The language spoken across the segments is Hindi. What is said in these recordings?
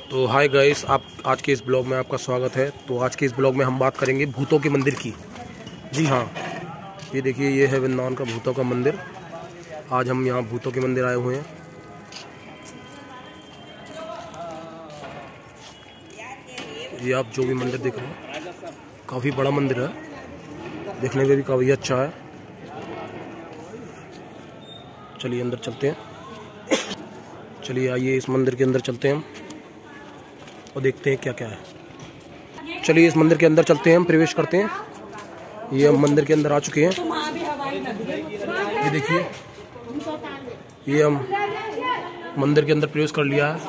तो हाय गाइस, आप आज के इस ब्लॉग में आपका स्वागत है। तो आज के इस ब्लॉग में हम बात करेंगे भूतों के मंदिर की। जी हाँ, ये देखिए, ये है वृंदावन का भूतों का मंदिर। आज हम यहाँ भूतों के मंदिर आए हुए हैं। ये आप जो भी मंदिर देख रहे हैं, काफ़ी बड़ा मंदिर है, देखने में भी काफ़ी अच्छा है। चलिए अंदर चलते हैं। चलिए आइए इस मंदिर के अंदर चलते हैं हम और देखते हैं क्या क्या है। चलिए इस मंदिर के अंदर चलते हैं, हम प्रवेश करते हैं। ये हम मंदिर के अंदर आ चुके हैं। ये देखिए, ये हम मंदिर के अंदर प्रवेश कर लिया है।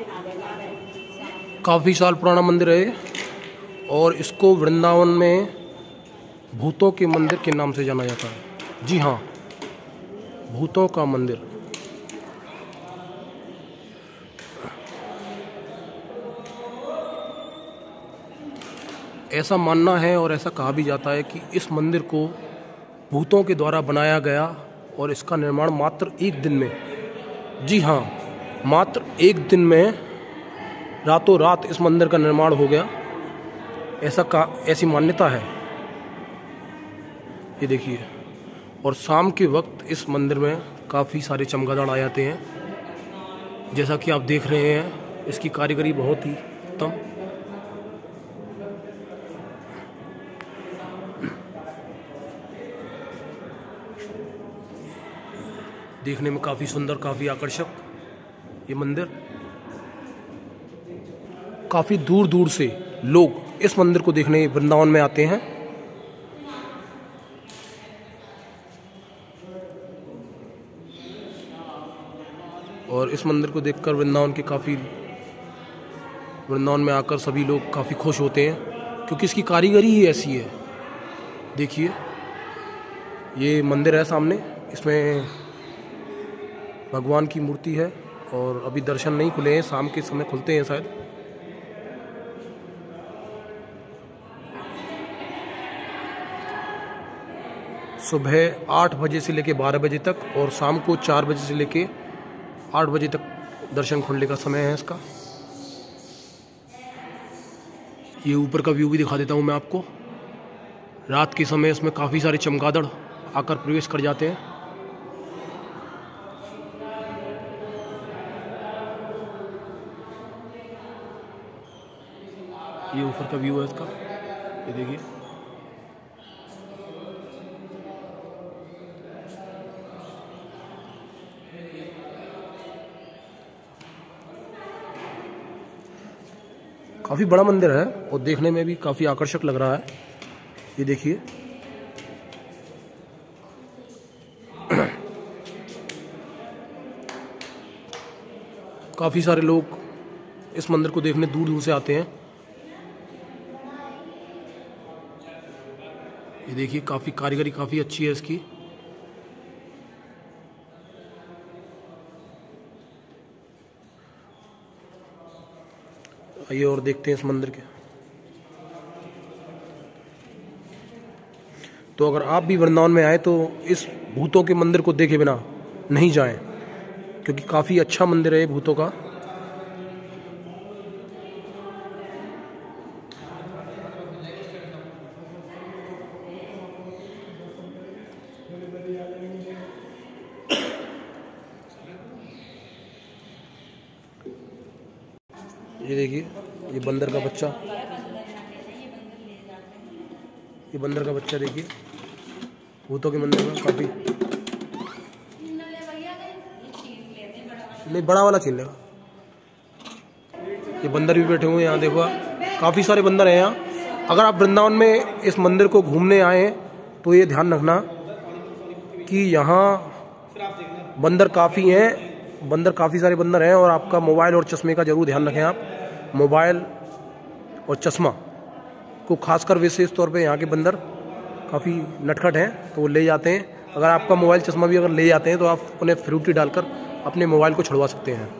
काफ़ी साल पुराना मंदिर है और इसको वृंदावन में भूतों के मंदिर के नाम से जाना जाता है। जी हाँ, भूतों का मंदिर। ऐसा मानना है और ऐसा कहा भी जाता है कि इस मंदिर को भूतों के द्वारा बनाया गया और इसका निर्माण मात्र एक दिन में, जी हाँ, मात्र एक दिन में रातों रात इस मंदिर का निर्माण हो गया। ऐसी मान्यता है। ये देखिए, और शाम के वक्त इस मंदिर में काफ़ी सारे चमगादड़ आ जाते हैं। जैसा कि आप देख रहे हैं, इसकी कारीगरी बहुत ही उत्तम। देखने में काफ़ी सुंदर, काफ़ी आकर्षक ये मंदिर। काफ़ी दूर दूर से लोग इस मंदिर को देखने वृंदावन में आते हैं। और इस मंदिर को देखकर वृंदावन में आकर सभी लोग काफ़ी खुश होते हैं, क्योंकि इसकी कारीगरी ही ऐसी है। देखिए, ये मंदिर है सामने, इसमें भगवान की मूर्ति है और अभी दर्शन नहीं खुले हैं, शाम के समय खुलते हैं शायद। सुबह 8 बजे से लेकर 12 बजे तक और शाम को 4 बजे से लेकर 8 बजे तक दर्शन खुलने का समय है इसका। ये ऊपर का व्यू भी दिखा देता हूँ मैं आपको। रात के समय इसमें काफ़ी सारे चमगादड़ आकर प्रवेश कर जाते हैं। ये ऊपर का व्यू है इसका, ये देखिए। काफ़ी बड़ा मंदिर है और देखने में भी काफ़ी आकर्षक लग रहा है। ये देखिए, काफ़ी सारे लोग इस मंदिर को देखने दूर दूर से आते हैं। ये देखिए, काफ़ी कारीगरी काफ़ी अच्छी है इसकी। आइए और देखते हैं इस मंदिर के। तो अगर आप भी वृंदावन में आए तो इस भूतों के मंदिर को देखे बिना नहीं जाएं, क्योंकि काफ़ी अच्छा मंदिर है ये भूतों का। ये देखिए, ये बंदर का बच्चा, ये बंदर का बच्चा देखिए, भूतों के मंदिर में काफ़ी। नहीं, बड़ा वाला छीन लेगा। ये बंदर भी बैठे हुए हैं यहाँ, देखो काफ़ी सारे बंदर हैं यहाँ। अगर आप वृंदावन में इस मंदिर को घूमने आए तो ये ध्यान रखना कि यहाँ बंदर काफ़ी हैं, काफ़ी सारे बंदर हैं। और आपका मोबाइल और चश्मे का जरूर ध्यान रखें। आप मोबाइल और चश्मा को खासकर विशेष तौर पे यहाँ के बंदर काफ़ी नटखट हैं, तो वो ले जाते हैं। अगर आपका मोबाइल चश्मा भी अगर ले जाते हैं तो आप उन्हें फ्रूटी डालकर अपने मोबाइल को छुड़वा सकते हैं।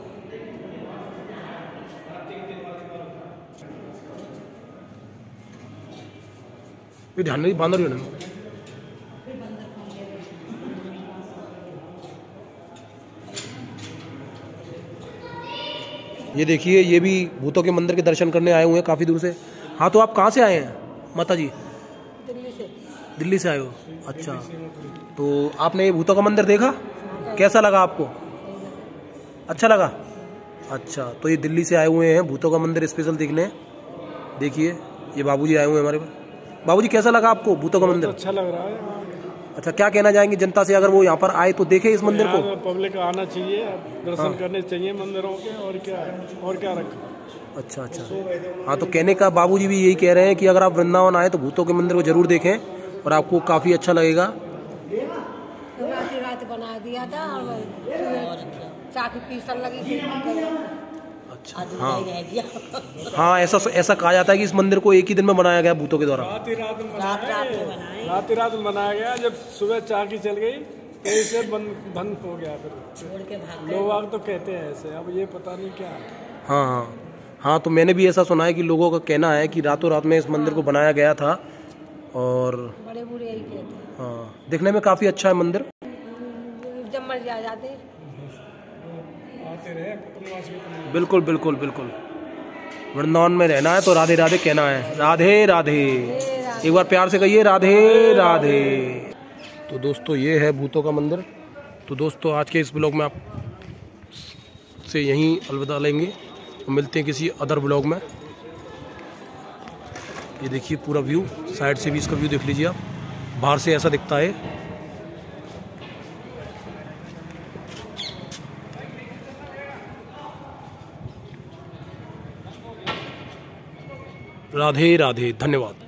ये ध्यान नहीं, बांदर भी नहीं। ये देखिए, ये भी भूतों के मंदिर के दर्शन करने आए हुए हैं काफ़ी दूर से। हाँ, तो आप कहाँ से आए हैं माता जी? दिल्ली से। दिल्ली से आए हो? अच्छा, तो आपने ये भूतों का मंदिर देखा, कैसा लगा आपको? अच्छा लगा? अच्छा, तो ये दिल्ली से आए हुए हैं भूतों का मंदिर स्पेशल देखने। देखिए, ये बाबूजी आए हुए हैं हमारे पास। बाबूजी, कैसा लगा आपको भूतों का मंदिर? अच्छा लग रहा है। अच्छा, क्या कहना चाहेंगे जनता से, अगर वो यहाँ पर आए तो देखे इस मंदिर को? पब्लिक आना चाहिए, दर्शन करने चाहिए मंदिरों के, और क्या रखा। अच्छा अच्छा, हाँ, तो कहने का बाबूजी भी यही कह रहे हैं कि अगर आप वृंदावन आए तो भूतों के मंदिर को जरूर देखें और आपको काफ़ी अच्छा लगेगा। रात बना दिया था और चाकी पीसल लगी थी। अच्छा, हाँ हाँ, ऐसा कहा जाता है कि इस मंदिर को एक ही दिन में बनाया गया भूतों के द्वारा। रात ही रात में बनाया गया। जब सुबह चाकी चल गई तो इसे बंद हो गया। फिर लोग तो कहते हैं ऐसे, अब ये पता नहीं क्या है। हाँ हाँ हाँ, तो मैंने भी ऐसा सुना है कि लोगों का कहना है कि रातों रात में इस मंदिर को बनाया गया था। और बड़े बूढ़े यही कहते हैं। हाँ, दिखने में काफ़ी अच्छा है मंदिर। जब मर्जी आ जाते आते रहे। बिल्कुल बिल्कुल बिल्कुल, वृंदावन में रहना है तो राधे राधे कहना है। राधे राधे, एक बार प्यार से कहिए राधे राधे। तो दोस्तों, ये है भूतों का मंदिर। तो दोस्तों, आज के इस ब्लॉग में आप से यहीं अलविदा लेंगे, तो मिलते हैं किसी अदर ब्लॉग में। ये देखिए पूरा व्यू, साइड से भी इसका व्यू देख लीजिए आप, बाहर से ऐसा दिखता है। राधे राधे, धन्यवाद।